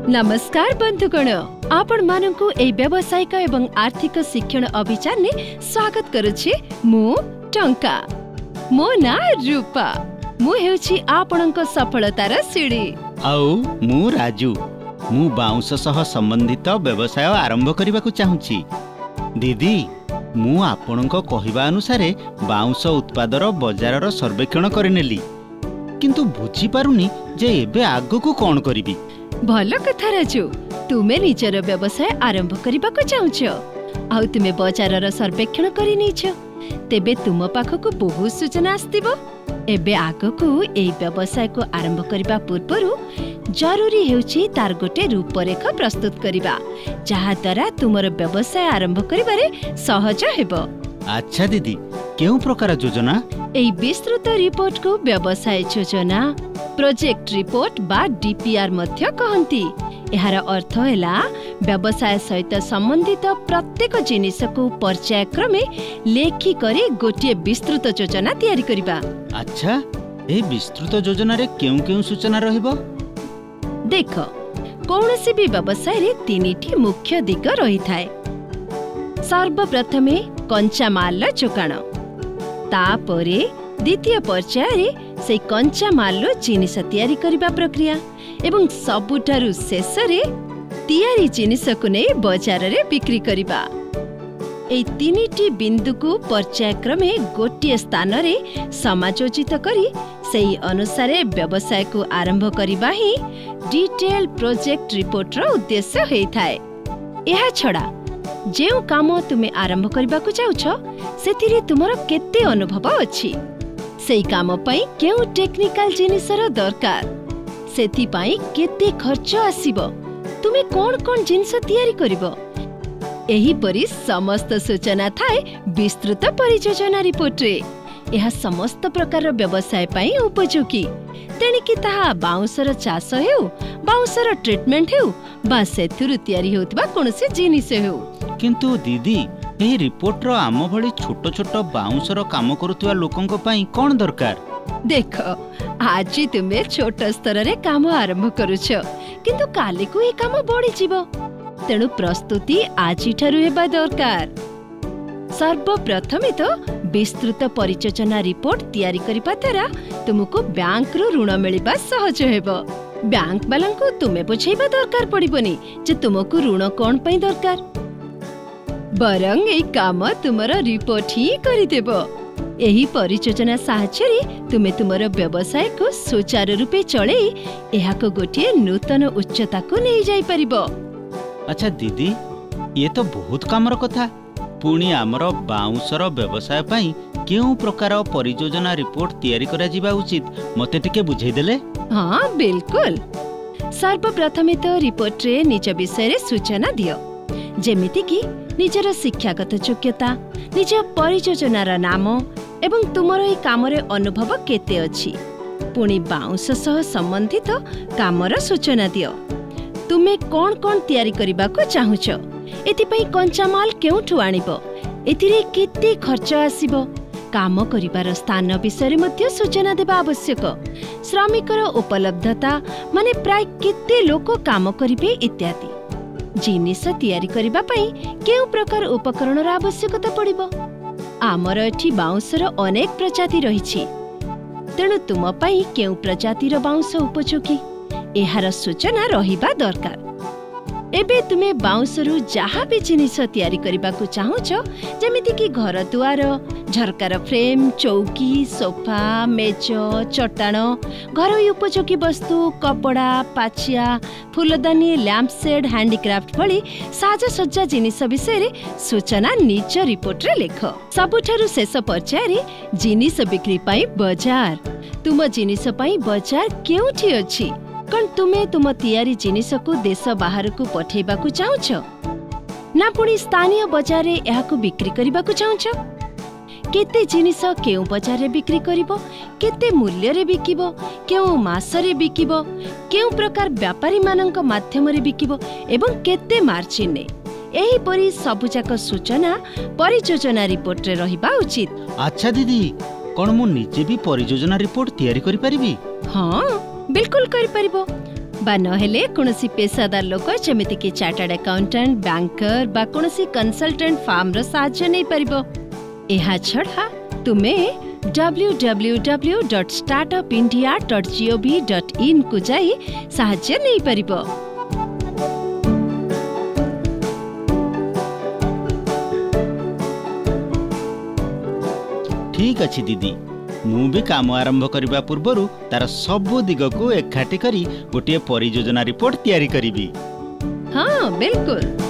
नमस्कार बंधुगण, आपण मानकु ए व्यावसायिक एवं आर्थिक शिक्षण अभियान ने स्वागत करुछि। मु टंका, मो ना रूपा, मु हेउछि आपणक सफलतार सीढ़ी। आउ मु राजू, मु बाउंस सह संबंधित व्यवसाय आरंभ करबाकू चाहूछि। दीदी, मु आपणक कहिबा अनुसार बाउंस उत्पादर बजारर सर्वेक्षण करिनेली, किंतु बुझी पारुनी जे एबे आगकू कोन करिबी। भल कथा राजू, तुमे निजर व्यवसाय आरंभ करबाकू चाहूछ, आउ तुमे बजारर सर्वेक्षण करि नेछ, तेबे तुम पाखकू बहुत सूचना आस्तिबो। एबे आगकू ए व्यवसाय को आरंभ करबा पूर्वरु जरूरी हेउछि तार गोटे रूपरेख प्रस्तुत करिबा, जहा द्वारा तुमर व्यवसाय आरंभ करिबारे सहज हेबो। अच्छा दीदी, केउ प्रकार योजना? एई विस्तृत रिपोर्ट को व्यवसाय योजना, प्रोजेक्ट रिपोर्ट बा डीपीआर मध्य कहंती। एहार अर्थ हैला व्यवसाय सहित संबंधित प्रत्येक जिनिस को पर्यायक्रमे लेखि करी गोटे विस्तृत योजना तैयारी करिबा। अच्छा, ए विस्तृत योजना रे केउ सूचना रहिबो? देख, कोनोसी भी व्यवसाय रे तीनिटी मुख्य दिग रही थाए। सर्वप्रथमे कंचा माल जोगाण, तापरे द्वितीय पर्याय से कंचा माल जिनिस तैयारी करिबा प्रक्रिया, एवं सबुठारु शेषरे तैयारी जिनिस को नै बाजार रे बिक्री करिबा। ए तीनिटी बिंदु को पर्यायक्रमे गोटे स्थान रे समायोजित करी सेही अनुसार व्यवसाय को आरंभ करिबा ही डिटेल प्रोजेक्ट रिपोर्ट रो उद्देश्य हेइ थाए। एहा छडा जेउ काम तुमे आरंभ करबाकू चाहूछ, सेथिरे तुमर केते अनुभव अछि, सेही काम पई केउ टेक्निकल जिनिसर दरकार, सेथि पई केते खर्च आसीबो, तुमे कोन जिनिस तैयारी करिवो, एही परि समस्त सूचना थाए विस्तृत परियोजना रिपोर्ट रे। यह समस्त प्रकार व्यवसाय पई उपयोगी, तेणिकी ताहा बाउंसर चाष हेउ, बाउंसर ट्रीटमेंट हेउ, बा सेथुरु तैयारी होतबा कोनसे जिनिस हेउ। किंतु दीदी, एही रिपोर्ट रो आम भली छोट छोट बाउंसर काम करुतवा लोकंक पई कोन दरकार? देख, आज तुमे छोट स्तर रे काम आरंभ करूछ, किंतु काली को ए काम बढ़ी जीवो, तेणु प्रस्तुति आजि ठारु हेबा दरकार। सर्वप्रथमे तो विस्तृत परियोजना रिपोर्ट तैयारी करिबा द्वारा तुमको बैंक रो ऋण मिलिबा सहज हेबो। बैंक वालांको तुमे बुझाइबा दरकार पड़िबोनी जे तुमको ऋण कोन पई दरकार, बरंग ए काम तुमर रिपोर्ट ही करि देबो। एही परियोजना साहाय्य तुमे तुमर व्यवसाय को सुचारू रूपे चले एहा को गोटे नूतन उच्चता को नहीं जाई परिबो। अच्छा दीदी, ये तो बहुत कामर कथा। पुणी आमर बाउंसर व्यवसाय पई केउ प्रकार परियोजना रिपोर्ट तैयारी करा जिबा उचित, मते टिके बुझाई देले? हाँ बिल्कुल। सर्वप्रथमे तो रिपोर्ट रे निज विषय रे सूचना दियो, जेमिति कि निजर शिक्षागत योग्यता, निज परियोजनार नाम एवं तुमर ए कामरे अनुभव केते अछि। पुणी बाउंस सह संबंधित कामर सूचना दियो, तुमे कोन तैयारी करिबा को चाहूछ, एति पई कंचा माल केउठु आनिबो, एतिरे केते खर्च आसीबो, काम करिबार स्थान विषय मध्ये सूचना देबा आवश्यक, श्रमिकर उपलब्धता माने प्राय केते लोक काम करिबे इत्यादि। जिनिस तैयारी करिबा पई केउ प्रकार उपकरणर आवश्यकता पड़िबो। आमर एठी बाउंसर अनेक प्रजाति रहिछि, तेणु तुम पई केउ प्रजातिर बाउंस उपयोगी, एहार सूचना रहिबा दरकार। एबे तुमे बाउंसरु जहा भी जिनिस तैयारी करिबाकू चाहूछ, जेमिति कि घर दुआर, झरकार फ्रेम, चौकी, सोफा, मेज, चटाण, घरोई उपयोगी वस्तु, कपड़ा, पाचिया, फूलदानी, लैंप सेट, हैंडीक्राफ्ट भली साजसज्जा जिनिस विषय सूचना निज रिपोर्ट रे लेख। सबुठारु शेष पर्याय रे जिनिस बिक्री पई बाजार, तुम जिनिस पई बाजार केउठी अछि, कौन तुमे तुम तैयारी जिनिस को देश बाहर को पठेबा को चाहूछ, ना पुणी स्थानीय बाजार रे एहा को बिक्री करिबा को चाहूछ। केते जिनिस केउ बाजार रे बिक्री करिवो, केते मूल्य रे बिकिबो, केउ मास रे बिकिबो, केउ प्रकार व्यापारी मानक माध्यम रे बिकिबो, एवं केते मार्जिन ने, एही परि सबुजाक सूचना परियोजना रिपोर्ट रे रहिबा उचित। अच्छा दीदी, कोन मु निजे भी परियोजना रिपोर्ट तैयारी करि परिबी? हाँ बिल्कुल करि परिबो। बा नहेले कोनोसी पेशादार लोक जेमिति कि चार्टर्ड अकाउंटेंट, बैंकर बा कोनोसी कंसल्टेंट फार्म रो सहाय्य नै परिबो। एहा छडा तुमे www.startupindia.gov.in को जाई सहाय्य नै परिबो। ठीक अछि दीदी, मु भी काम आरंभ करबा पूर्वरु तार सब दिग को एकाठी करी गोटे परियोजना रिपोर्ट तैयारी करिबी। हाँ बिल्कुल।